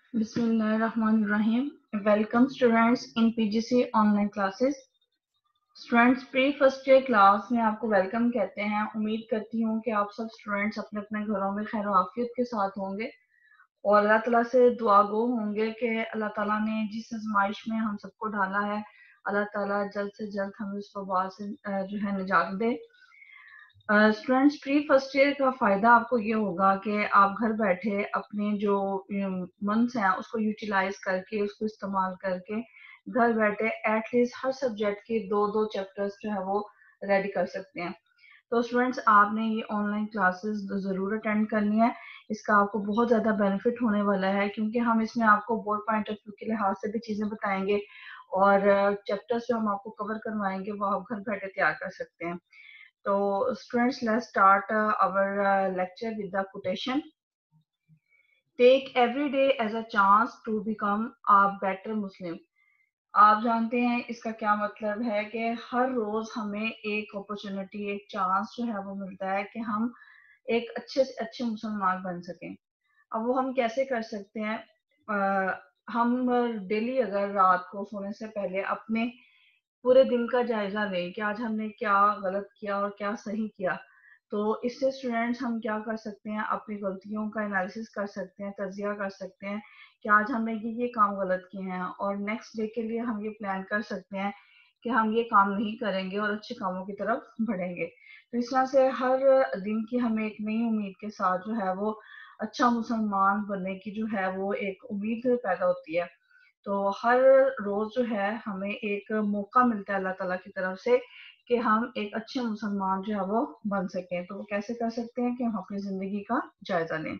बिस्मिल्लाहिर्रहमानिर्रहीम। Welcome students in PGC online classes. Students pre first year class में आपको welcome कहते हैं। उम्मीद करती हूँ कि आप सब स्टूडेंट्स अपने अपने घरों में खैर आफियत के साथ होंगे और अल्लाह ताला से दुआ गो होंगे कि अल्लाह ताला ने जिस आजमाइश में हम सबको डाला है, अल्लाह ताला जल्द से जल्द हमें उस वबा से जो है निजात दे। स्टूडेंट्स प्री फर्स्ट ईयर का फायदा आपको ये होगा कि आप घर बैठे अपने जो मंथ्स हैं उसको यूटिलाइज करके उसको इस्तेमाल करके घर बैठे एटलीस्ट हर सब्जेक्ट के दो दो चैप्टर्स जो है वो रेडी कर सकते हैं। तो स्टूडेंट्स आपने ये ऑनलाइन क्लासेस ज़रूर अटेंड करनी है। इसका आपको बहुत ज़्यादा बेनिफिट होने वाला है क्योंकि हम इसमें आपको बोर्ड पॉइंट ऑफ व्यू के लिहाज से भी चीज़ें बताएंगे और चैप्टर्स जो हम आपको कवर करवाएंगे वो आप घर बैठे तैयार कर सकते हैं। So students, let's start our lecture with the quotation. Take every day as a chance to become a better Muslim. आप जानते हैं इसका क्या मतलब है कि हर रोज हमें एक अपॉर्चुनिटी, एक चांस जो है वो मिलता है कि हम एक अच्छे से अच्छे मुसलमान बन सकें। अब वो हम कैसे कर सकते हैं? हम डेली अगर रात को सोने से पहले अपने पूरे दिन का जायजा लें कि आज हमने क्या गलत किया और क्या सही किया। तो इससे स्टूडेंट्स हम क्या कर सकते हैं, अपनी गलतियों का एनालिसिस कर सकते हैं, तजिया कर सकते हैं कि आज हमने ये काम गलत किए हैं और नेक्स्ट डे के लिए हम ये प्लान कर सकते हैं कि हम ये काम नहीं करेंगे और अच्छे कामों की तरफ बढ़ेंगे। तो इस तरह से हर दिन की हमें एक नई उम्मीद के साथ जो है वो अच्छा मुसलमान बनने की जो है वो एक उम्मीद पैदा होती है। तो हर रोज जो है हमें एक मौका मिलता है अल्लाह ताला की तरफ से कि हम एक अच्छे मुसलमान जो है वो बन सकें। तो वो कैसे कर सकते हैं कि हम अपनी जिंदगी का जायजा लें।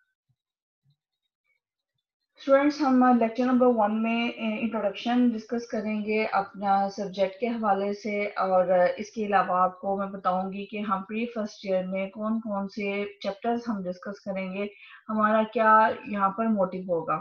स्टूडेंट्स, हम लेक्चर नंबर 1 में इंट्रोडक्शन डिस्कस करेंगे अपना सब्जेक्ट के हवाले से और इसके अलावा आपको मैं बताऊंगी कि हम प्री फर्स्ट ईयर में कौन कौन से चैप्टर्स हम डिस्कस करेंगे, हमारा क्या यहाँ पर मोटिव होगा।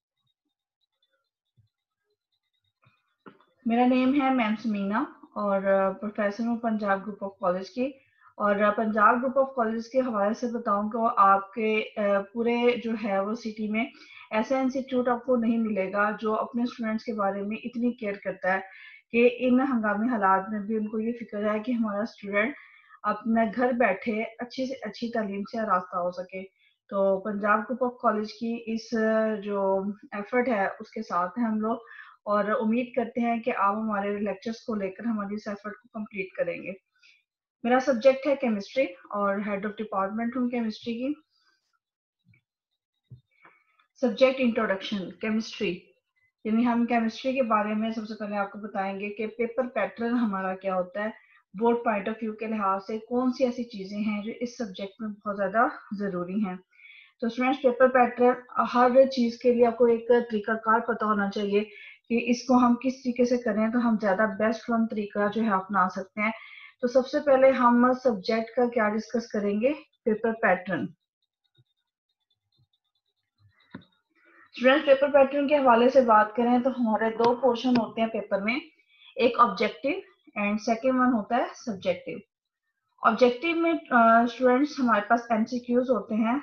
मेरा नेम है मैम समीना और प्रोफेसर हूँ पंजाब ग्रुप ऑफ कॉलेज की। और पंजाब ग्रुप ऑफ कॉलेज के हवाले से बताऊँ तो आपके पूरे जो है वो सिटी में ऐसा इंस्टीट्यूट आपको नहीं मिलेगा जो अपने स्टूडेंट्स के बारे में इतनी केयर करता है कि इन हंगामी हालात में भी उनको ये फिक्र है कि हमारा स्टूडेंट अपना घर बैठे अच्छी से अच्छी तालीम से आरास्ता हो सके। तो पंजाब ग्रुप ऑफ कॉलेज की इस जो एफर्ट है उसके साथ हैं हम लोग और उम्मीद करते हैं कि आप हमारे लेक्चर्स को लेकर हमारी इस एफर्ट को कंप्लीट करेंगे। मेरा सब्जेक्ट है केमिस्ट्री और हेड ऑफ डिपार्टमेंट हूँ केमिस्ट्री की। सब्जेक्ट इंट्रोडक्शन केमिस्ट्री, यानी हम केमिस्ट्री के बारे में सबसे पहले आपको बताएंगे कि पेपर पैटर्न हमारा क्या होता है, बोर्ड पॉइंट ऑफ व्यू के लिहाज से कौन सी ऐसी चीजें हैं जो इस सब्जेक्ट में बहुत ज्यादा जरूरी हैं। तो स्टूडेंट्स, पेपर पैटर्न हर चीज के लिए आपको एक तरीकाकार पता होना चाहिए कि इसको हम किस तरीके से करें तो हम ज्यादा बेस्ट वन तरीका जो है अपना सकते हैं। तो सबसे पहले हम सब्जेक्ट का क्या डिस्कस करेंगे, paper pattern. Students, paper pattern के हवाले से बात करें तो हमारे दो पोर्शन होते हैं पेपर में, एक ऑब्जेक्टिव एंड सेकेंड वन होता है सब्जेक्टिव। ऑब्जेक्टिव में स्टूडेंट्स हमारे पास एमसीक्यूज होते हैं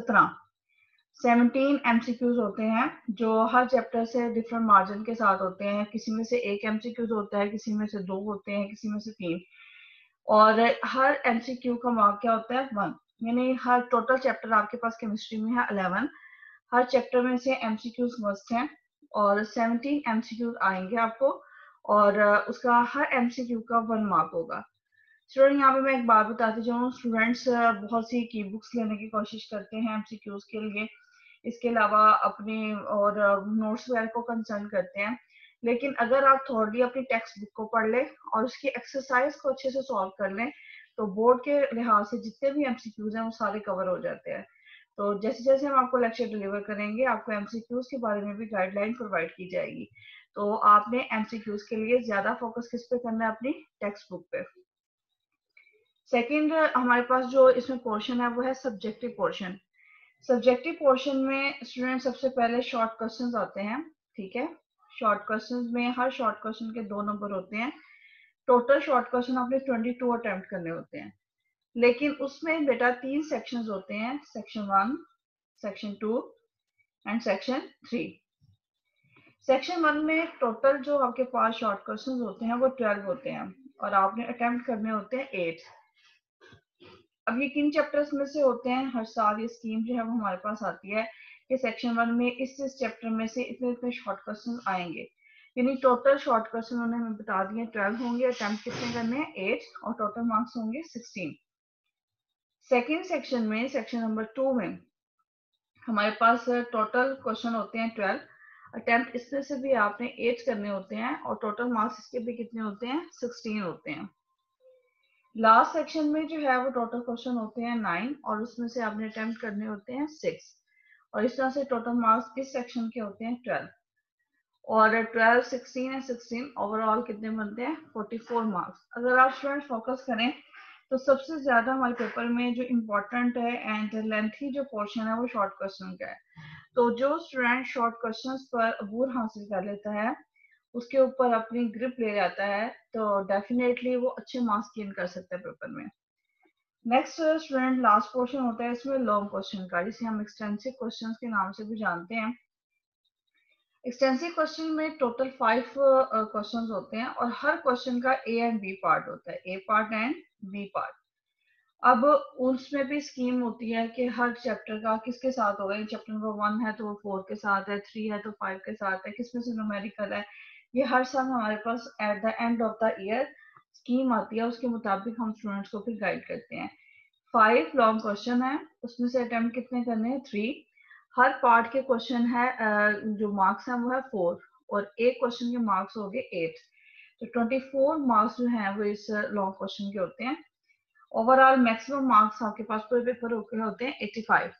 17 एमसीक्यूज होते हैं जो हर चैप्टर से डिफरेंट मार्जिन के साथ होते हैं। किसी में से एक एमसीक्यूज होता है, किसी में से दो होते हैं, किसी में से 3। और हर एमसीक्यू का मार्क क्या होता है 1, यानी हर टोटल चैप्टर आपके पास केमिस्ट्री में है 11। हर चैप्टर में से एमसीक्यूज मस्ट हैं और 17 एमसीक्यूज आएंगे आपको और उसका हर एमसीक्यू का 1 मार्क होगा। स्टूडेंट, यहाँ पे मैं एक बात बताती जाऊँ, स्टूडेंट्स बहुत सी की बुक्स लेने की कोशिश करते हैं एमसीक्यूज के लिए, इसके अलावा अपने और नोट्स वगैरह को कंसर्न करते हैं। लेकिन अगर आप थोड़ी अपनी टेक्स्ट बुक को पढ़ लें और उसकी एक्सरसाइज को अच्छे से सॉल्व कर लें तो बोर्ड के लिहाज से जितने भी एमसीक्यूज हैं वो सारे कवर हो जाते हैं। तो जैसे जैसे हम आपको लेक्चर डिलीवर करेंगे आपको एमसीक्यूज के बारे में भी गाइडलाइन प्रोवाइड की जाएगी। तो आपने एमसीक्यूज के लिए ज्यादा फोकस किस पे करना है, अपनी टेक्स्ट बुक पे। सेकंड हमारे पास जो इसमें पोर्शन है वो है सब्जेक्टिव पोर्शन। सब्जेक्टिव पोर्शन में स्टूडेंट सबसे पहले शॉर्ट क्वेश्चंस आते हैं, ठीक है। शॉर्ट क्वेश्चंस में हर शॉर्ट क्वेश्चन के 2 नंबर होते हैं। टोटल शॉर्ट क्वेश्चन आपने 22 अटेम्प्ट करने होते हैं। लेकिन उसमें बेटा 3 सेक्शंस होते हैं, section 1, section 2 and section 3। Section 1 में टोटल जो आपके पास शॉर्ट क्वेश्चंस होते हैं वो 12 होते हैं और आपने अटेम्प्ट करने होते हैं 8। अब ये किन चैप्टर्स में से होते हैं? हर साल ये स्कीम जो है वो हमारे पास आती है कि सेक्शन 1 में इस चैप्टर में से इतने इतने शॉर्ट क्वेश्चन आएंगे, यानी टोटल शॉर्ट क्वेश्चन उन्होंने हमें बता दिए 12 होंगे, अटेम्प्ट कितने करने हैं 8 और टोटल मार्क्स होंगे 16। सेकेंड सेक्शन में सेक्शन नंबर 2 में हमारे पास टोटल क्वेश्चन होते हैं 12, अटेम्प्ट इसमें से भी आपने 8 करने होते हैं और टोटल मार्क्स इसके भी कितने होते हैं 16 होते हैं। लास्ट सेक्शन में जो है वो टोटल क्वेश्चन होते हैं 9 और उसमें से आपने अटेम्प्ट करने होते हैं 6 और इस तरह से टोटल मार्क्स इस सेक्शन के होते हैं 12 और 12, 16 एंड 16 ओवरऑल कितने बनते हैं 44 मार्क्स। अगर आप स्टूडेंट फोकस करें तो सबसे ज्यादा हमारे पेपर में जो इम्पोर्टेंट है एंड लेंथी जो पोर्शन है वो शॉर्ट क्वेश्चन का है। तो जो स्टूडेंट शॉर्ट क्वेश्चंस पर अबूर हासिल कर लेता है, उसके ऊपर अपनी ग्रिप ले जाता है, तो डेफिनेटली वो अच्छे मार्क्स गेन कर सकता है पेपर में। नेक्स्ट स्टूडेंट लास्ट पोर्शन होता है इसमें लॉन्ग क्वेश्चन का, जिसे हम एक्सटेंसिव क्वेश्चंस के नाम से भी जानते हैं। एक्सटेंसिव क्वेश्चन में टोटल 5 क्वेश्चंस होते हैं और हर क्वेश्चन का ए एंड बी पार्ट होता है, A part and B part. अब उसमें भी स्कीम होती है कि हर चैप्टर का किसके साथ होगा, चैप्टर नंबर 1 है तो वो 4 के साथ है, 3 है तो 5 के साथ है, किसमें से न्यूमेरिकल है। ये हर साल हमारे पास at the end of the year scheme आती है, उसके मुताबिक हम स्टूडेंट्स को फिर गाइड करते हैं। 5 लॉन्ग क्वेश्चन है, उसमें से अटेम्प्ट कितने करने हैं 3। हर पार्ट के क्वेश्चन है जो मार्क्स है वो है 4 और एक क्वेश्चन के मार्क्स हो गए 8, तो 24 मार्क्स जो है वो इस लॉन्ग क्वेश्चन के होते हैं। ओवरऑल मैक्सिमम मार्क्स आपके पास पूरे पेपर होते हैं 85।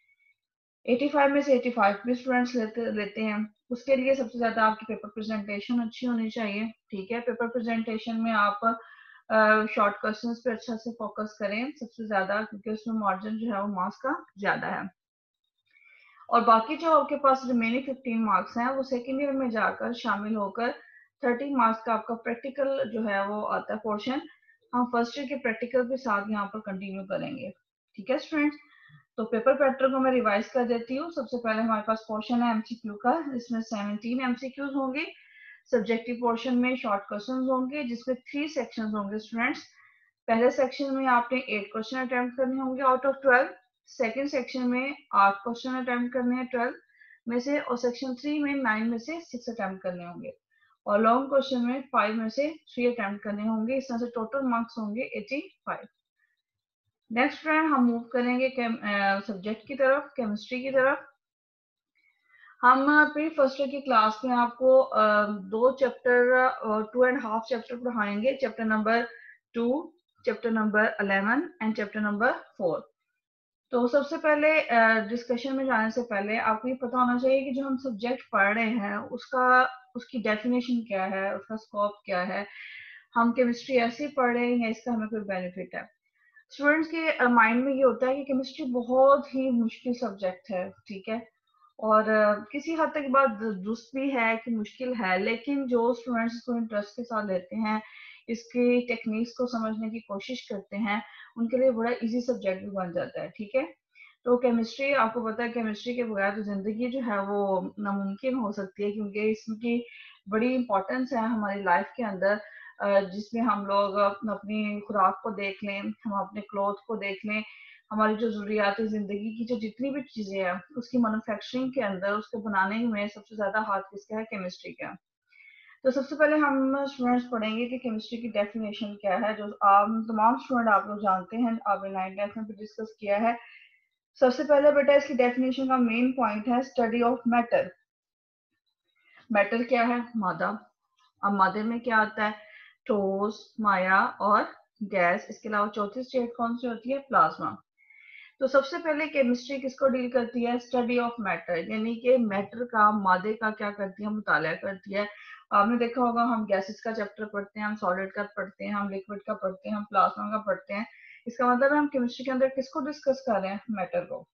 85 में से 85 भी स्टूडेंट्स लेते हैं। उसके लिए सबसे ज्यादा आपकी पेपर प्रेजेंटेशन अच्छी होनी चाहिए, ठीक है। पेपर प्रेजेंटेशन में आप शॉर्ट क्वेश्चंस पे अच्छा से फोकस करें सबसे ज्यादा, क्योंकि उसमें मार्जिन जो है वो मार्क्स का ज्यादा है। और बाकी जो आपके पास रिमेनिंग 15 मार्क्स हैं वो सेकेंड ईयर में जाकर शामिल होकर 30 मार्क्स का आपका प्रैक्टिकल जो है वो आता है पोर्शन। हम फर्स्ट ईयर के प्रैक्टिकल के साथ यहाँ पर कंटिन्यू करेंगे, ठीक है स्टूडेंट्स। तो पेपर पैटर्न को मैं रिवाइज कर देती हूँ। सबसे पहले हमारे पास पोर्शन है एमसीक्यू का, इसमें 17 एमसीक्यूज होंगे। सब्जेक्टिव पोर्शन में शॉर्ट क्वेश्चंस होंगे जिसमें 3 सेक्शंस होंगे स्टूडेंट्स। पहले सेक्शन में आपने 8 क्वेश्चन अटेम्प्ट करने होंगे आउट ऑफ 12। सेकेंड सेक्शन में 8 क्वेश्चन अटेम्प्ट करने हैं 12 में से, और सेक्शन 3 में 9 में से 6 अटेम्प्ट करने होंगे और लॉन्ग क्वेश्चन में 5 में से 3 अटेम्प्ट करने होंगे। इस तरह से टोटल मार्क्स होंगे 85। नेक्स्ट फ्रेंड हम मूव करेंगे सब्जेक्ट की तरफ, केमिस्ट्री की तरफ। हम प्री फर्स्ट ईयर की क्लास में आपको 2 चैप्टर और 2.5 चैप्टर पढ़ाएंगे, chapter number 2, chapter number 11 and chapter number 4। तो सबसे पहले डिस्कशन में जाने से पहले आपको ये पता होना चाहिए कि जो हम सब्जेक्ट पढ़ रहे हैं उसकी डेफिनेशन क्या है, उसका स्कोप क्या है। हम केमिस्ट्री ऐसे ही पढ़ रहे हैं या इसका हमें कोई बेनिफिट है। स्टूडेंट्स के माइंड में ये होता है कि केमिस्ट्री बहुत ही मुश्किल सब्जेक्ट है, ठीक है, और किसी हद तक बात दुरुस्त भी है कि मुश्किल है, लेकिन जो स्टूडेंट्स इसको इंटरेस्ट के साथ लेते हैं, इसकी टेक्निक्स को समझने की कोशिश करते हैं, उनके लिए बड़ा इजी सब्जेक्ट भी बन जाता है, ठीक है। तो केमिस्ट्री आपको पता है, केमिस्ट्री के बगैर तो जिंदगी जो है वो नामुमकिन हो सकती है, क्योंकि इसकी बड़ी इंपॉर्टेंस है हमारी लाइफ के अंदर, जिसमें हम लोग अपनी खुराक को देख लें, हम अपने क्लोथ को देख लें, हमारी जो जरूरियात जिंदगी की जो जितनी भी चीजें हैं उसकी मैन्युफैक्चरिंग के अंदर, उसके बनाने में सबसे ज्यादा हाथ किसका है, केमिस्ट्री का। तो सबसे पहले हम स्टूडेंट्स पढ़ेंगे कि केमिस्ट्री की डेफिनेशन क्या है, जो तमाम स्टूडेंट आप लोग जानते हैं, आपने 9th में भी डिस्कस किया है। सबसे पहले बेटा इसकी डेफिनेशन का मेन पॉइंट है स्टडी ऑफ मैटर। मैटर क्या है, मादा। अब मादे में क्या आता है, ठोस, माया और गैस। इसके अलावा चौथी स्टेट कौन सी होती है, प्लाज्मा। तो सबसे पहले केमिस्ट्री किसको डील करती है, स्टडी ऑफ मैटर, यानी कि मैटर का, मादे का क्या करती है, मुताला करती है। आपने देखा होगा हम गैसेस का चैप्टर पढ़ते हैं, हम सॉलिड का पढ़ते हैं, हम लिक्विड का पढ़ते हैं, हम प्लाज्मा का पढ़ते हैं। इसका मतलब है हम केमिस्ट्री के अंदर किसको डिस्कस कर रहे हैं, मैटर को।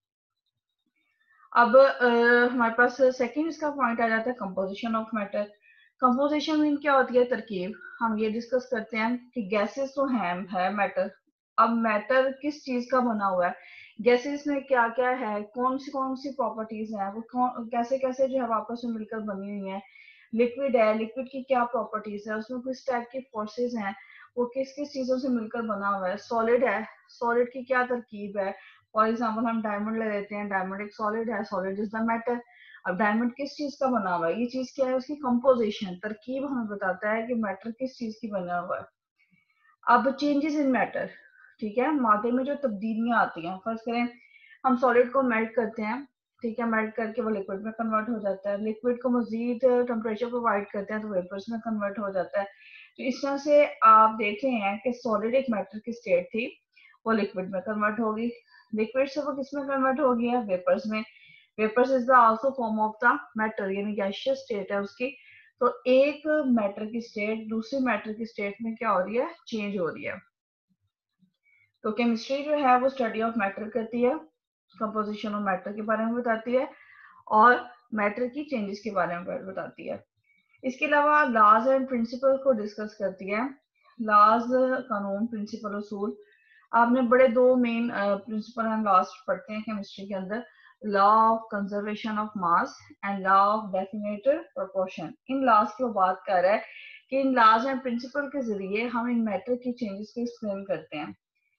अब हमारे पास सेकंड इसका पॉइंट आ जाता है composition of matter. Composition mean क्या होती है, तरकीब। हम ये डिस्कस करते हैं कि गैसेस तो है मैटर, अब मैटर किस चीज का बना हुआ है, गैसेस में क्या क्या है, कौन सी प्रॉपर्टीज हैं, वो कैसे कैसे जो है आपस में मिलकर बनी हुई है। लिक्विड है, लिक्विड की क्या प्रॉपर्टीज है, उसमें किस टाइप की फोर्सेज हैं, वो किस किस चीजों से मिलकर बना हुआ है। सॉलिड है, सॉलिड की क्या तरकीब है। फॉर एग्जाम्पल हम डायमंड ले लेते हैं, डायमंड एक सॉलिड है, सॉलिड इज द मैटर। अब डायमंड किस चीज का बना हुआ है, ये चीज क्या है, उसकी कंपोजिशन तरकीब हमें बताता है कि मैटर किस चीज की बना हुआ है। अब चेंजेस इन मैटर, ठीक है, मादे में जो तब्दीलियां आती हैं, फर्स्ट करें हम सॉलिड को मेल्ट करते हैं, ठीक है, मेल्ट करके वो लिक्विड में कन्वर्ट हो जाता है, लिक्विड को मजीद टेम्परेचर प्रोवाइड करते हैं तो वेपर्स में कन्वर्ट हो जाता है। तो इस तरह से आप देख रहे हैं कि सॉलिड एक मैटर की स्टेट थी, वो लिक्विड में कन्वर्ट होगी, लिक्विड से वो किस में कन्वर्ट हो गया, वेपर्स में। Vapours is the also form of the matter, यानी गैसियस स्टेट है उसकी। तो एक मैटर की स्टेट दूसरी मैटर की स्टेट में क्या हो रही है, चेंज हो रही है। तो केमिस्ट्री जो है वो स्टडी ऑफ मैटर करती है, कंपोजिशन ऑफ मैटर के बारे में बताती है और मैटर की चेंजेस के बारे में बताती है। इसके अलावा लॉज एंड प्रिंसिपल को डिस्कस करती है। लॉज, कानून, प्रिंसिपल, उसूल। आपने बड़े दो मेन प्रिंसिपल एंड लॉज पढ़ते हैं केमिस्ट्री के अंदर, law of conservation of mass and law of definite proportion. इन लॉज की वो बात कर रहा है कि इन लॉज एंड प्रिंसिपल के जरिए हम इन मैटर की चेंजेस को एक्सप्लेन करते हैं।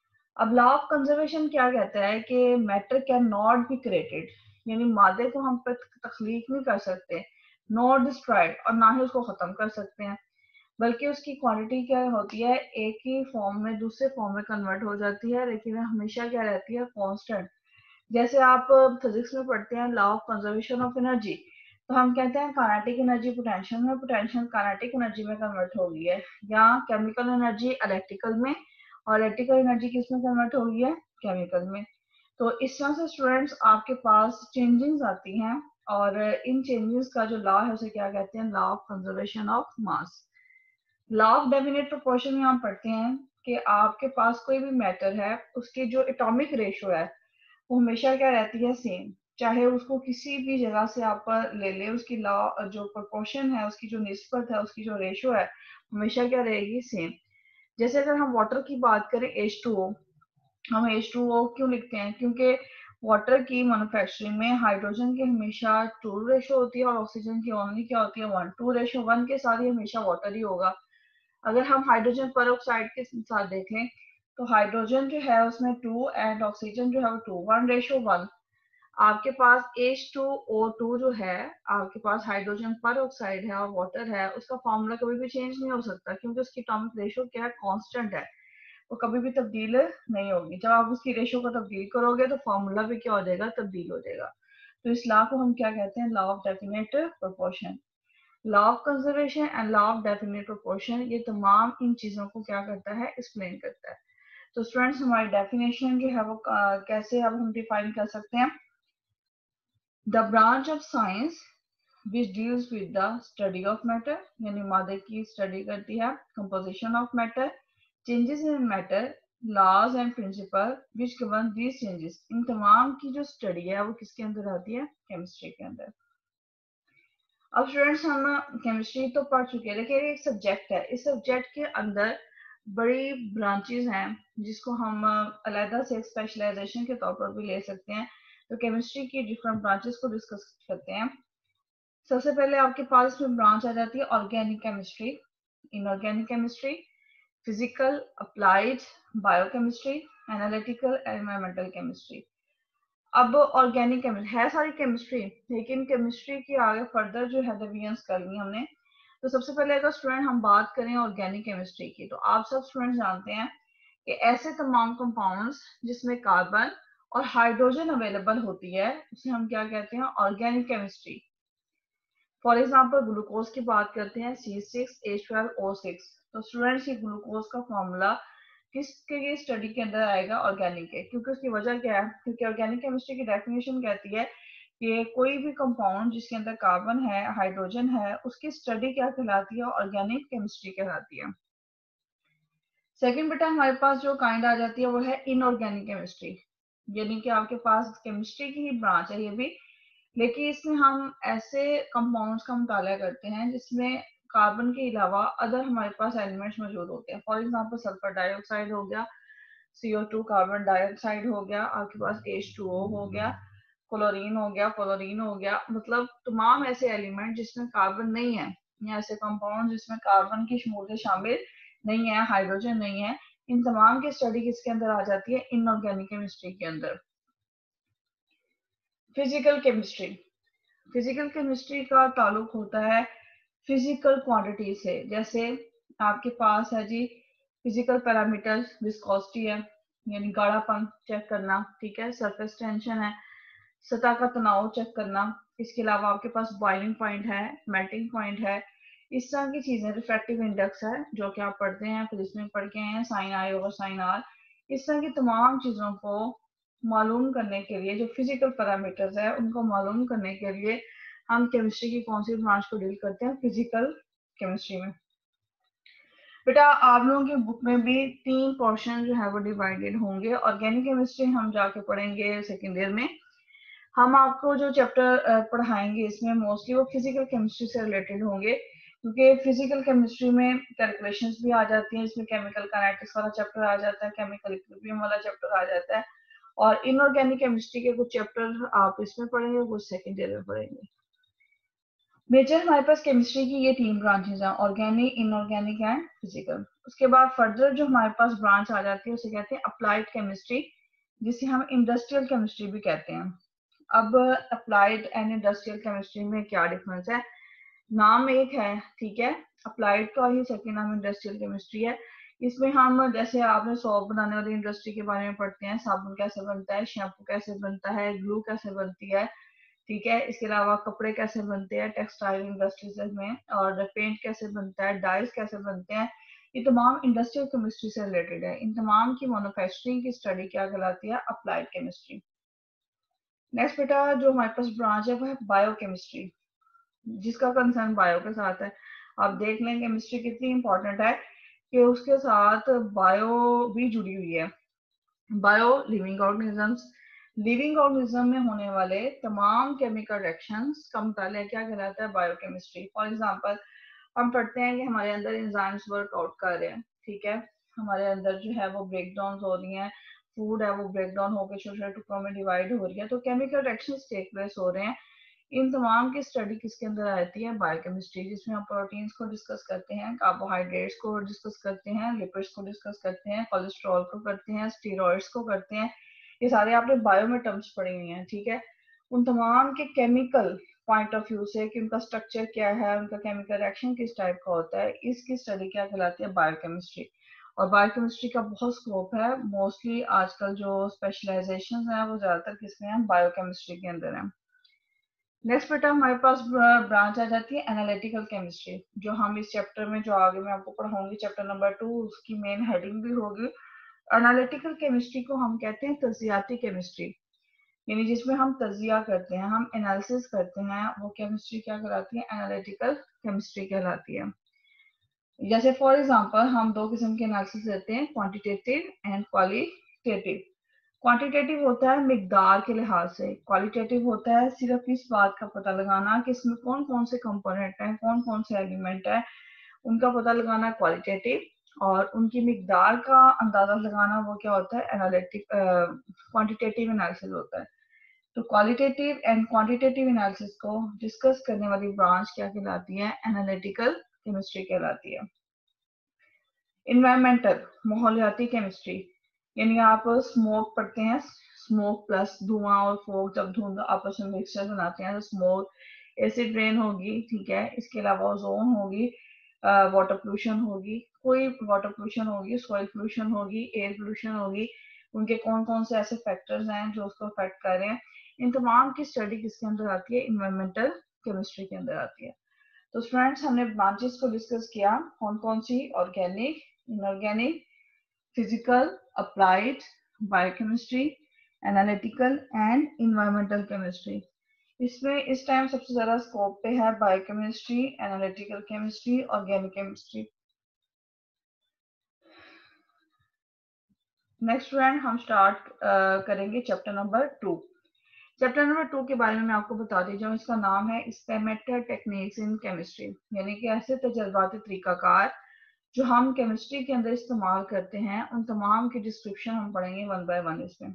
अब लॉ ऑफ कंजर्वेशन क्या कहता है कि matter can not be created, यानी मादे को हम तख्लीक नहीं कर सकते, नॉट डिस्ट्रॉयड, और ना ही उसको खत्म कर सकते हैं, बल्कि उसकी क्वांटिटी क्या होती है, एक ही फॉर्म में दूसरे फॉर्म में कन्वर्ट हो जाती है, लेकिन हमेशा क्या रहती है, कांस्टेंट। जैसे आप फिजिक्स में पढ़ते हैं law of conservation of energy, तो हम कहते हैं काइनेटिक एनर्जी पोटेंशियल में, पोटेंशियल काइनेटिक एनर्जी में कन्वर्ट हो गई है, या केमिकल एनर्जी इलेक्ट्रिकल में, और इलेक्ट्रिकल एनर्जी किस में कन्वर्ट हो गई है, केमिकल में। तो इस तरह से स्टूडेंट्स आपके पास चेंजिंग्स आती हैं, और इन चेंजेस का जो लॉ है उसे क्या कहते हैं, law of conservation of mass. Law of definite proportion में हम पढ़ते हैं कि आपके पास कोई भी मैटर है, उसकी जो एटॉमिक रेशो है वो हमेशा क्या रहती है, सेम। चाहे उसको किसी भी जगह से आप ले ले, उसकी लॉ जो प्रोपोर्शन है, उसकी जो निस्बत है, उसकी जो रेशो है, हमेशा क्या रहेगी, सेम। जैसे अगर हम वाटर की बात करें, H2O, हम H2O क्यों लिखते हैं, क्योंकि वाटर की मैन्युफैक्चरिंग में हाइड्रोजन की हमेशा 2 रेशो होती है और ऑक्सीजन की ओनली क्या होती है, 1:2 रेशो, 1 के साथ ही हमेशा वाटर ही होगा। अगर हम हाइड्रोजन पर ऑक्साइड के साथ देखें तो हाइड्रोजन जो है उसमें 2 एंड ऑक्सीजन जो है वो 2, 1:1। आपके पास H2O2 जो है, आपके पास हाइड्रोजन पर ऑक्साइड है और वाटर है, उसका फॉर्मूला कभी भी चेंज नहीं हो सकता, क्योंकि उसकी एटॉमिक रेशो क्या है, कांस्टेंट है, वो कभी भी तब्दील नहीं होगी। जब आप उसकी रेशो को तब्दील करोगे तो फॉर्मूला भी क्या हो जाएगा, तब्दील हो जाएगा। तो इस लॉ को हम क्या कहते हैं, law of definite proportion. Law of conservation and law of definite proportion, ये तमाम इन चीजों को क्या करता है, एक्सप्लेन करता है। तो स्टूडेंट्स हमारी डेफिनेशन जो है वो कैसे अब हम डिफाइन कर सकते हैं, the branch of science which deals with the study of matter, यानी मादे की स्टडी करती है, composition of matter, changes in matter, laws and principle which govern these changes. इन तमाम की जो स्टडी है वो किसके अंदर आती है, केमिस्ट्री के अंदर। अब स्टूडेंट्स हम केमिस्ट्री तो पढ़ चुके हैं, लेकिन एक सब्जेक्ट है, इस सब्जेक्ट के अंदर बड़ी ब्रांचेस हैं जिसको हम अलग से स्पेशलाइजेशन के तौर पर भी ले सकते हैं। तो केमिस्ट्री की डिफरेंट ब्रांचेस को डिस्कस करते हैं। सबसे पहले आपके पास इसमें ब्रांच आ जाती है organic chemistry, inorganic chemistry, physical, applied, biochemistry, analytical, environmental chemistry. अब ऑर्गेनिक केमिस्ट्री है सारी केमिस्ट्री, लेकिन केमिस्ट्री की आगे फर्दर जो है डिवीजन्स करनी हमने। तो सबसे पहले अगर स्टूडेंट हम बात करें ऑर्गेनिक केमिस्ट्री की, तो आप सब स्टूडेंट जानते हैं कि ऐसे तमाम कंपाउंड्स जिसमें कार्बन और हाइड्रोजन अवेलेबल होती है उसे हम क्या कहते हैं, organic chemistry. For example glucose की बात करते हैं, C6H12O6। तो स्टूडेंट्स ये ग्लूकोज का फॉर्मूला किसके स्टडी के अंदर आएगा, ऑर्गेनिक के, क्योंकि उसकी वजह क्या है, क्योंकि ऑर्गेनिक केमिस्ट्री की डेफिनेशन कहती है कि कोई भी कंपाउंड जिसके अंदर कार्बन है, हाइड्रोजन है, उसकी स्टडी क्या कहलाती है, ऑर्गेनिक केमिस्ट्री कहलाती है। सेकंड बेटा हमारे पास जो काइंड आ जाती है वो है इनऑर्गेनिक केमिस्ट्री, यानी कि आपके पास केमिस्ट्री की ही ब्रांच है ये भी, लेकिन इसमें हम ऐसे कंपाउंड्स का मुताला करते हैं जिसमें कार्बन के अलावा अदर हमारे पास एलिमेंट्स मौजूद होते हैं। फॉर एग्जांपल सल्फर डाइऑक्साइड हो गया, CO2 कार्बन डाइऑक्साइड हो गया, आपके पास H2O हो गया, क्लोरीन हो गया, फ्लोरीन हो गया, मतलब तमाम ऐसे एलिमेंट जिसमें कार्बन नहीं है या ऐसे कंपाउंड जिसमें कार्बन की शमूलियत शामिल नहीं है, हाइड्रोजन नहीं है, इन तमाम की स्टडी किसके अंदर आ जाती है? इनऑर्गेनिक केमिस्ट्री के अंदर। फिजिकल केमिस्ट्री, फिजिकल केमिस्ट्री का ताल्लुक होता है फिजिकल क्वांटिटी से। जैसे आपके पास है जी फिजिकल पैरामीटर्स, विस्कोसिटी है यानी गाढ़ापन चेक करना, ठीक है, सरफेस टेंशन है, सतह का तनाव चेक करना, इसके अलावा आपके पास बॉइलिंग पॉइंट है, मेल्टिंग पॉइंट है, इस तरह की चीजें, रिफ्रैक्टिव इंडेक्स है जो कि आप पढ़ते हैं, फिजिक्स में पढ़ के हैं, sine i over sine r, इस तरह की तमाम चीजों को मालूम करने के लिए, जो फिजिकल पैरामीटर्स है उनको मालूम करने के लिए हम केमिस्ट्री की कौन सी ब्रांच को डील करते हैं? फिजिकल केमिस्ट्री में। बेटा आप लोगों की बुक में भी 3 पोर्शन जो है वो डिवाइडेड होंगे। ऑर्गेनिक केमिस्ट्री हम जाके पढ़ेंगे सेकेंड ईयर में। हम आपको जो चैप्टर पढ़ाएंगे इसमें मोस्टली वो फिजिकल केमिस्ट्री से रिलेटेड होंगे, क्योंकि फिजिकल केमिस्ट्री में कैलकुलेशंस भी आ जाती हैं, इसमें केमिकल काइनेटिक्स वाला चैप्टर आ जाता है, केमिकल इक्विलिब्रियम वाला चैप्टर आ जाता है, और इनऑर्गेनिक केमिस्ट्री के कुछ चैप्टर आप इसमें पढ़ेंगे, कुछ सेकेंड ईयर में पढ़ेंगे। मेजर हमारे पास केमिस्ट्री की ये 3 ब्रांचेस हैं, ऑर्गेनिक, इनऑर्गेनिक एंड फिजिकल। उसके बाद फर्दर जो हमारे पास ब्रांच आ जाती है उसे कहते हैं अप्लाइड केमिस्ट्री, जिसे हम इंडस्ट्रियल केमिस्ट्री भी कहते हैं। अब अप्लाइड एंड इंडस्ट्रियल केमिस्ट्री में क्या डिफरेंस है? नाम एक है, ठीक है, अप्लाइड का ही सेकेंड नाम इंडस्ट्रियल केमिस्ट्री है। इसमें हम जैसे आपने सोप बनाने वाली इंडस्ट्री के बारे में पढ़ते हैं, साबुन कैसे बनता है, शैम्पू कैसे बनता है, ग्लू कैसे बनती है, ठीक है, इसके अलावा कपड़े कैसे बनते हैं टेक्सटाइल इंडस्ट्रीज में, और पेंट कैसे बनता है, डाइज कैसे बनते हैं, ये तमाम इंडस्ट्रियल केमिस्ट्री से रिलेटेड है। इन तमाम की मैन्युफैक्चरिंग की स्टडी क्या कहलाती है? Applied chemistry. नेक्स्ट बेटा जो हमारे पास ब्रांच है वो है बायोकेमिस्ट्री, जिसका कंसर्न बायो के साथ है। आप देख लें केमिस्ट्री कितनी इंपॉर्टेंट है कि उसके साथ बायो भी जुड़ी हुई है। Bio living organisms, living organism में होने वाले तमाम केमिकल रिएक्शंस का मुताला क्या कहलाता है? बायोकेमिस्ट्री। फॉर एग्जांपल हम पढ़ते हैं कि हमारे अंदर एंजाइम्स वर्कआउट कर रहे हैं, ठीक है, हमारे अंदर जो है वो ब्रेक डाउन हो रही हैं, फूड है वो ब्रेक डाउन होकर छोटे छोटे टुकड़ों में डिवाइड हो रही है, तो केमिकल रिएक्शंस टेक प्लेस हो रहे हैं। इन तमाम की स्टडी किसके अंदर आती है? बायोकेमिस्ट्री, जिसमें हम प्रोटीन्स को डिस्कस करते हैं, कार्बोहाइड्रेट्स को डिस्कस करते हैं, लिपिड्स को डिस्कस करते हैं, कोलेस्ट्रॉल को करते हैं, स्टीरॉइड्स को करते हैं, ये सारे आपने बायो में टर्म्स पढ़ी हुई हैं, ठीक है। उन तमाम के केमिकल पॉइंट ऑफ व्यू से कि उनका स्ट्रक्चर क्या है, उनका केमिकल रिएक्शन किस टाइप का होता है, इसकी स्टडी क्या कहलाती है? बायोकेमिस्ट्री। और बायोकेमिस्ट्री का बहुत स्कोप है, मोस्टली आजकल जो स्पेशलाइजेशन है वो ज्यादातर किसमें है? बायोकेमिस्ट्री के अंदर है। नेक्स्ट बेटा हमारे पास ब्रांच आ जाती है एनालिटिकल केमिस्ट्री, जो हम इस चैप्टर में जो आगे मैं आपको पढ़ाऊंगी चैप्टर नंबर 2, उसकी मेन हेडिंग भी होगी। एनालिटिकल केमिस्ट्री को हम कहते हैं तजियाती केमिस्ट्री, यानी जिसमें हम तजिया करते हैं, हम एनालिसिस करते हैं, वो केमिस्ट्री क्या कहलाती है? एनालिटिकल केमिस्ट्री कहलाती है। जैसे फॉर एग्जांपल हम दो किस्म के एनालिसिस लेते हैं, क्वांटिटेटिव एंड क्वालिटेटिव। क्वांटिटेटिव होता है मिकदार के लिहाज से, क्वालिटेटिव होता है सिर्फ इस बात का पता लगाना कि इसमें कौन कौन से कंपोनेंट हैं, कौन कौन से एलिमेंट है, उनका पता लगाना क्वालिटेटिव, और उनकी मिकदार का अंदाजा लगाना वो क्या होता है? एनालिटिक क्वांटिटेटिव एनालिसिस होता है। तो क्वालिटेटिव एंड क्वांटिटेटिव एनालिसिस को डिस्कस करने वाली ब्रांच क्या कहलाती है? एनालिटिकल केमिस्ट्री कहलाती है। इन्वायरमेंटल, माहौलियाती केमिस्ट्री, यानी आप स्मोक पढ़ते हैं, स्मोक प्लस धुआं और फोक, जब धुंध आपस में मिक्सचर बनाते हैं तो स्मोक, एसिड रेन होगी, ठीक है, इसके अलावा ओजोन होगी, वाटर पोल्यूशन होगी, कोई वाटर पोल्यूशन होगी, सॉइल पोल्यूशन होगी, एयर पोल्यूशन होगी, उनके कौन कौन से ऐसे फैक्टर्स हैं जो उसको अफेक्ट कर रहे हैं, इन तमाम की स्टडी किसके अंदर आती है? इन्वायरमेंटल केमिस्ट्री के अंदर आती है। तो स्टूडेंट्स हमने ब्रांचेस को डिस्कस किया, कौन कौन सी? Organic, inorganic, physical, applied, biochemistry, analytical and environmental chemistry. इसमें इस टाइम सबसे ज्यादा स्कोप पे है biochemistry, analytical chemistry, organic chemistry. Next student हम स्टार्ट करेंगे चैप्टर नंबर 2। चैप्टर नंबर 2 के बारे में मैं आपको बता दी जाऊँ, इसका नाम है एक्सपेरिमेंटल टेक्निक्स इन केमिस्ट्री, यानी कि ऐसे तजर्बाती तरीकाकार जो हम केमिस्ट्री के अंदर इस्तेमाल करते हैं उन तमाम की डिस्क्रिप्शन हम पढ़ेंगे वन बाय वन इसमें।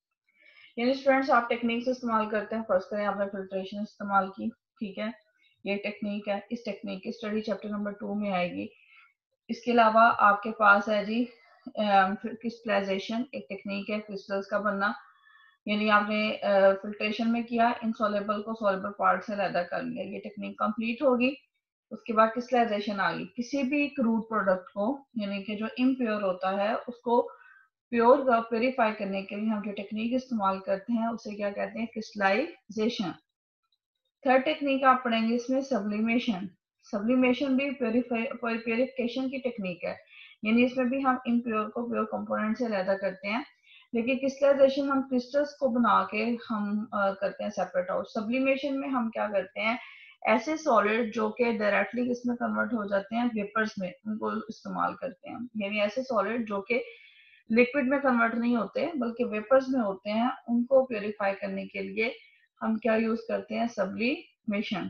यानी स्टूडेंट्स आप टेक्निक्स इस्तेमाल करते हैं, फर्स्ट करें आपने फिल्ट्रेशन इस्तेमाल की, ठीक है, ये टेक्निक है, इस टेक्निक की स्टडी चैप्टर नंबर 2 में आएगी। इसके अलावा आपके पास है जी क्रिस्टलाइजेशन, एक टेक्निक है क्रिस्टल्स का बनना, यानी आपने फिल्ट्रेशन में किया, इनसॉल्युबल को सॉल्युबल पार्ट से अलग कर लिया, ये टेक्निक कंप्लीट होगी। उसके बाद क्रिस्टलाइजेशन आ गई, किसी भी क्रूड प्रोडक्ट को यानी कि जो इम्प्योर होता है उसको प्योर का प्योरीफाई करने के लिए हम जो टेक्निक इस्तेमाल करते हैं उसे क्या कहते हैं, क्रिस्टलाइजेशन। थर्ड टेक्निक आप पढ़ेंगे इसमें सब्लिमेशन। सब्लिमेशन भी प्योरिफिकेशन की टेक्निक है, यानी इसमें भी हम इम्प्योर को प्योर कंपोनेंट से अलग करते हैं, लेकिन क्रिस्टलाइजेशन हम क्रिस्टल्स को बना के हम करते हैं सेपरेट आउट। सब्लिमेशन में हम क्या करते हैं, ऐसे सॉलिड जो कि डायरेक्टली किसमें कन्वर्ट हो जाते हैं, वेपर्स में, उनको इस्तेमाल करते हैं। यानी ऐसे सॉलिड जो कि लिक्विड में कन्वर्ट नहीं होते बल्कि वेपर्स में होते हैं, उनको प्योरीफाई करने के लिए हम क्या यूज करते हैं, सब्लिमेशन।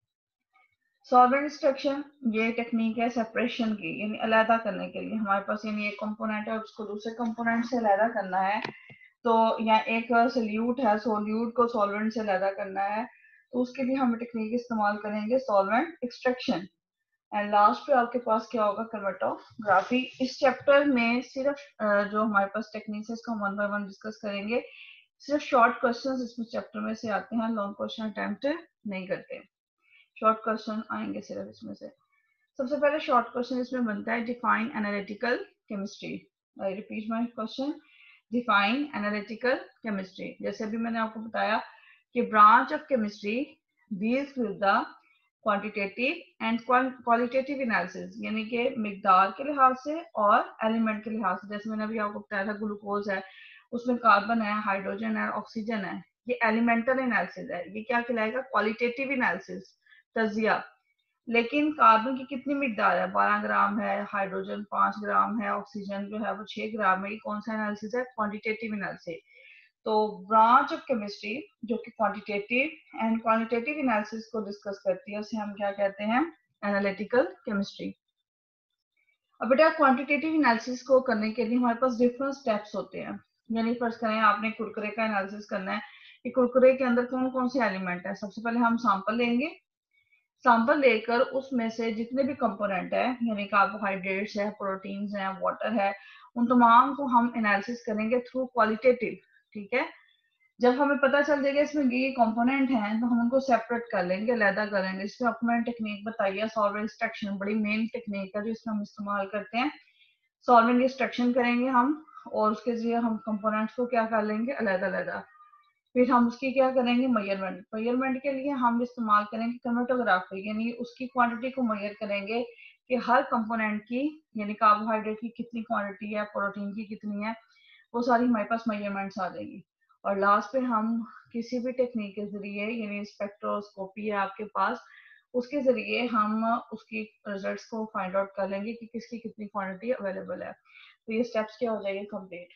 सॉल्वेंट एक्सट्रैक्शन, ये टेक्निक है सेपरेशन की, यानी अलग करने के लिए। हमारे पास यानी एक कंपोनेंट है उसको दूसरे कंपोनेंट से अलग करना है, तो या एक सोल्यूट है, सोल्यूट को सॉल्वेंट से अलग करना है, तो उसके लिए हम टेक्निक इस्तेमाल करेंगे सॉल्वेंट एक्सट्रैक्शन। एंड लास्ट पे आपके पास क्या होगा, क्रोमेटोग्राफी। इस चैप्टर में सिर्फ जो हमारे पास टेक्निक्स है इसको हम वन बाय वन डिस्कस करेंगे। सिर्फ शॉर्ट क्वेश्चंस इसमें चैप्टर में से आते हैं, लॉन्ग क्वेश्चन अटेम्प्ट नहीं करते, शॉर्ट क्वेश्चन आएंगे सिर्फ इसमें से। सबसे पहले शॉर्ट क्वेश्चन इसमें बनता है, define analytical chemistry. I repeat my question, define analytical chemistry. जैसे अभी मैंने आपको बताया कि branch of chemistry deals with the quantitative and qualitative analysis, यानी कि मिकदार के लिहाज से और एलिमेंट के लिहाज से। जैसे मैंने अभी आपको बताया था ग्लूकोज है, उसमें कार्बन है, हाइड्रोजन है, ऑक्सीजन है, ये एलिमेंटल एनालिसिस है। ये क्या कहलाएगा, क्वालिटेटिव एनालिसिस, तजिया। लेकिन कार्बन की कितनी मिकदार है, 12 ग्राम है, हाइड्रोजन 5 ग्राम है, ऑक्सीजन जो है वो 6 ग्राम है, ये कौन सा एनालिसिस है, क्वांटिटेटिव एनालिसिस। तो ब्रांच ऑफ केमिस्ट्री जो कि क्वांटिटेटिव एंड क्वालिटेटिव एनालिसिस को डिस्कस करती है उसे हम क्या कहते हैं, एनालिटिकल केमिस्ट्री। अब बेटा क्वांटिटेटिव एनालिसिस को करने के लिए हमारे पास डिफरेंट स्टेप्स होते हैं। यानी फर्स्ट करें आपने कुरकुरे का एनालिसिस करना है कि कुरकुरे के अंदर कौन कौन से एलिमेंट है। सबसे पहले हम सैंपल लेंगे, सैंपल लेकर उसमें से जितने भी कंपोनेंट है यानी कार्बोहाइड्रेट्स है, प्रोटीन्स है, वाटर है, उन तमाम को हम एनालिसिस करेंगे थ्रू क्वालिटेटिव, ठीक है। जब हमें पता चल जाएगा इसमें ये कंपोनेंट हैं तो हम उनको सेपरेट कर लेंगे, अलग करेंगे। इसमें आपको मैंने टेक्निक बताई है सॉल्वेंट एक्सट्रैक्शन, बड़ी मेन टेक्निक है जो इसमें हम इस्तेमाल करते हैं। सॉल्वेंट एक्सट्रैक्शन करेंगे हम और उसके जरिए हम कंपोनेंट्स को क्या कर लेंगे, अलग अलग। फिर हम उसकी क्या करेंगे, मेजरमेंट। मेजरमेंट के लिए हम इस्तेमाल करेंगे क्रोमेटोग्राफी, यानी उसकी क्वांटिटी को मेजर करेंगे कि हर कंपोनेंट की, यानी कार्बोहाइड्रेट की कितनी क्वांटिटी है, प्रोटीन की कितनी है, वो सारी हमारे पास मेजरमेंट्स आ जाएगी। और लास्ट पे हम किसी भी टेक्निक के जरिए, यानी स्पेक्ट्रोस्कोपी है आपके पास, उसके जरिए हम उसकी रिजल्ट्स को फाइंड आउट कर लेंगे कि किसकी कितनी क्वांटिटी अवेलेबल है। तो ये स्टेप्स क्या हो जाएंगे कंप्लीट।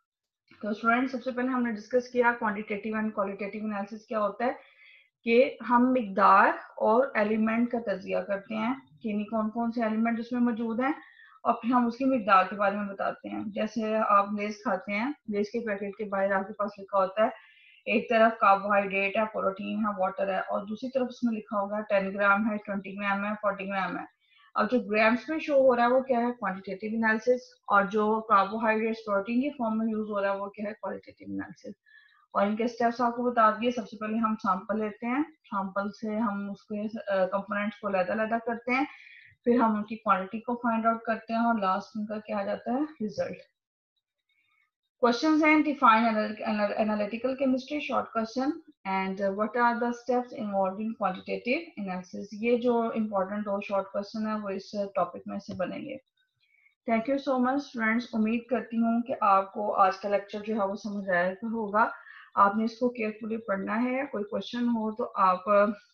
तो स्टूडेंट सबसे पहले हमने डिस्कस किया क्वांटिटेटिव एंड क्वालिटेटिव एनालिसिस क्या होता है, कि हम मिकदार और एलिमेंट का तजिया करते हैं कि कौन कौन से एलिमेंट उसमें मौजूद हैं, और फिर हम उसकी मिकदार के बारे में बताते हैं। जैसे आप लेस खाते हैं, लेस के पैकेट के बाहर आपके पास लिखा होता है, एक तरफ कार्बोहाइड्रेट है, प्रोटीन है, वाटर है, और दूसरी तरफ उसमें लिखा होगा 10 ग्राम है, 20 ग्राम है, 40 ग्राम है। अब जो ग्राम्स में शो हो रहा है वो क्या है, क्वांटिटेटिव एनालिसिस, और जो कार्बोहाइड्रेट्स प्रोटीन के फॉर्म में यूज हो रहा है वो क्या है, क्वालिटेटिव एनालिसिस। और इनके स्टेप्स आपको बता दिए। सबसे पहले हम सैंपल लेते हैं, सैंपल से हम उसके कंपोनेंट्स को अलग-अलग करते हैं, फिर हम उनकी क्वांटिटी को फाइंड आउट करते हैं, और लास्ट उनका क्या आ जाता है, result. Questions and define analytical chemistry, short question, and what are the steps involved in quantitative analysis। ये जो important दो short question है वो इस टॉपिक में से बनेंगे। Thank you so much students, उम्मीद करती हूँ कि आपको आज का लेक्चर जो है वो समझ आया होगा। आपने इसको केयरफुली पढ़ना है, कोई क्वेश्चन हो तो आप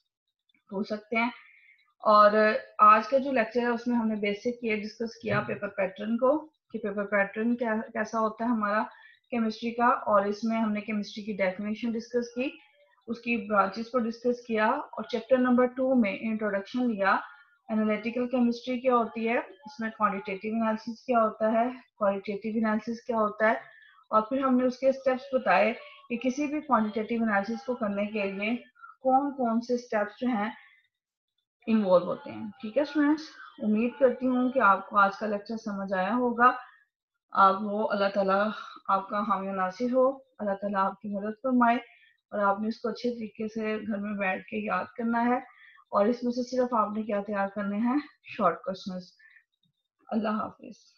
पूछ सकते हैं। और आज का जो लेक्चर है उसमें हमने बेसिक ये डिस्कस किया पेपर पैटर्न को, कि पेपर पैटर्न कैसा होता है हमारा केमिस्ट्री का, और इसमें हमने केमिस्ट्री की डेफिनेशन डिस्कस की, उसकी ब्रांचेस को डिस्कस किया, और चैप्टर नंबर 2 में इंट्रोडक्शन लिया एनालिटिकल केमिस्ट्री क्या होती है, इसमें क्वांटिटेटिव एनालिसिस क्या होता है, क्वालिटेटिव एनालिसिस क्या होता है, और फिर हमने उसके स्टेप्स बताए कि किसी भी क्वांटिटेटिव एनालिसिस को करने के लिए कौन कौन से स्टेप्स जो हैं इन्वॉल्व होते हैं। ठीक है स्टूडेंट्स, उम्मीद करती हूँ कि आपको आज का लेक्चर समझ आया होगा। आप वो अल्लाह ताला आपका हामी नासिर हो, अल्लाह ताला आपकी मदद फरमाए, और आपने इसको अच्छे तरीके से घर में बैठ के याद करना है, और इसमें से सिर्फ आपने क्या तैयार करने हैं, शॉर्ट क्वेश्चंस। अल्लाह हाफिज।